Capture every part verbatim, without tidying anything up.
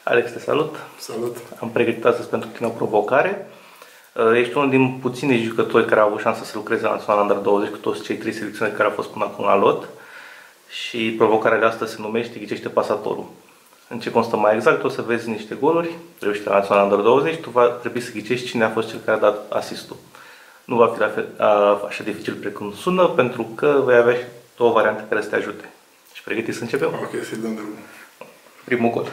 Alex, te salut! Salut! Am pregătit astăzi pentru tine o provocare. Ești unul din puținii jucători care au avut șansa să lucreze la Național Under douăzeci cu toți cei trei selecționări care au fost până acum la lot. Și provocarea de astăzi se numește Ghicește pasatorul. În ce constă mai exact? O să vezi niște goluri reușite la Național Under douăzeci, tu va trebui să ghicești cine a fost cel care a dat asistul. Nu va fi la fel, a, așa dificil precum sună, pentru că vei avea și două variante care să te ajute. Și pregătiți să începem? Ok, să-i dăm de urmă. Primul gol.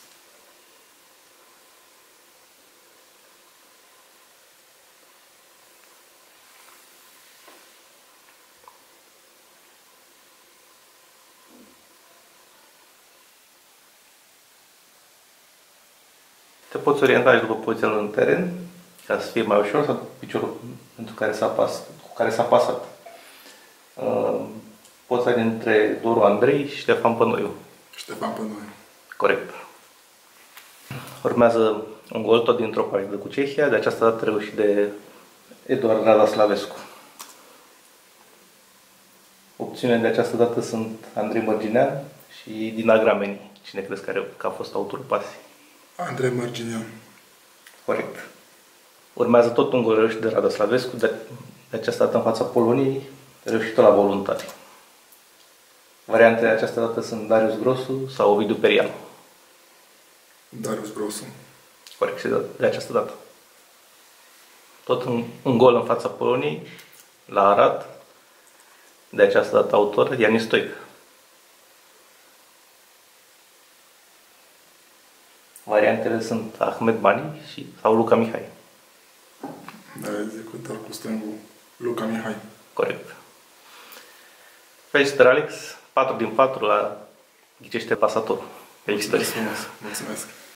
Te poți orienta și după poziția în teren, ca să fie mai ușor, sau piciorul pentru care s-a pas, cu care s-a pasat. Uh, poți să ai între Doru Andrei și Ștefan Pănoiu. Ștefan Pănoiu. Corect. Urmează un gol tot dintr-o partidă cu Cehia, de această dată reușit de Eduard Radaslavescu. Opțiunile de această dată sunt Andrei Mărginean și Dina Grameni. Cine crezi că, că a fost autorul pasii? Andrei Mărginean. Corect. Urmează tot un gol reușit de Radaslavescu, de, de această dată în fața Poloniei, reușită la voluntari. Variantele de această dată sunt Darius Grosu sau Ovidiu Perianu. Darius Grosu. Corect, și de, de această dată. Tot un, un gol în fața Poloniei, la Arad, de această dată autor, Ianis Stoica. Variantele sunt Ahmed Bani și, sau Luca Mihai. Da, zic, dar cu stângul. Luca Mihai. Corect. Felicitări, Alex. patru din patru la Ghicește pasatorul. Felicitări. Mulțumesc. Mulțumesc.